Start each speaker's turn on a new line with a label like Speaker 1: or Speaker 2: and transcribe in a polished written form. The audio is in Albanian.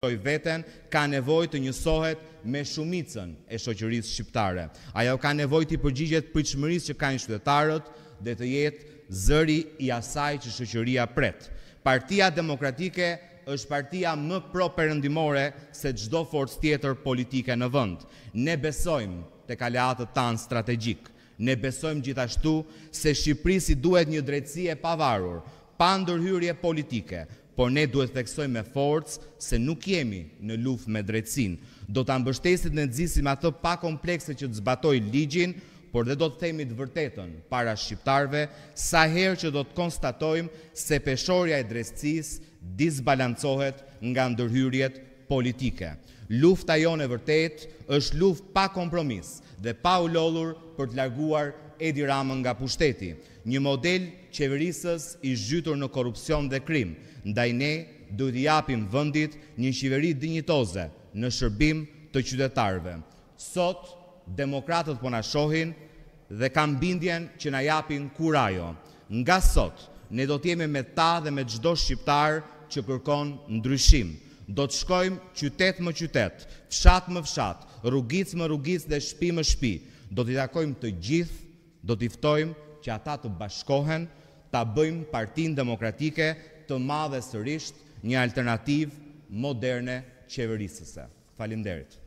Speaker 1: veten, ka nevojë të njësohet me shumicën e shoqërisë shqiptare. Ajo ka nevojë të përgjigjet pritshmërisë që kanë qytetarët dhe të jetë zëri i asaj që shoqëria pret. Partia Demokratike është partia më pro-perëndimore se çdo forcë tjetër politike në vend. Ne besojmë tek aleatët tanë strategjik. Ne besojmë gjithashtu se Shqipërisi duhet një drejtësi e pavarur, pa ndërhyrje politike, por ne duhet theksojmë me forcë se nuk jemi në luftë me drejtësinë. Do ta mbështesim dhe nxisim atë pa komplekse që të zbatojë ligjin, por dhe do të themi të vërtetën para shqiptarëve sa herë që do të konstatojmë se peshorja e drejtësisë disbalancohet nga ndërhyrjet politike. Lufta jonë e vërtet është luftë pa kompromis dhe pa u lodhur për të larguar Edi Ramën nga pushteti, një model qeverisës i zhytur në korrupsion dhe krim. Ndaj ne duhet i japim vendit një qeveri dinjitoze në shërbim të qytetarëve. Sot demokratët po na shohin dhe kam bindjen që na japin kurajo. Nga sot ne do të jemi me ta dhe me çdo shqiptar që kërkon ndryshim. Do të shkojmë qytet më qytet, fshat më fshat, rrugic më rrugic dhe shtëpi më shtëpi. Do t'i takojmë të gjithë, do t'i ftojmë që ata të bashkohen, ta bëjmë Partinë Demokratike të madhe sërish një alternativë moderne qeverisëse. Faleminderit.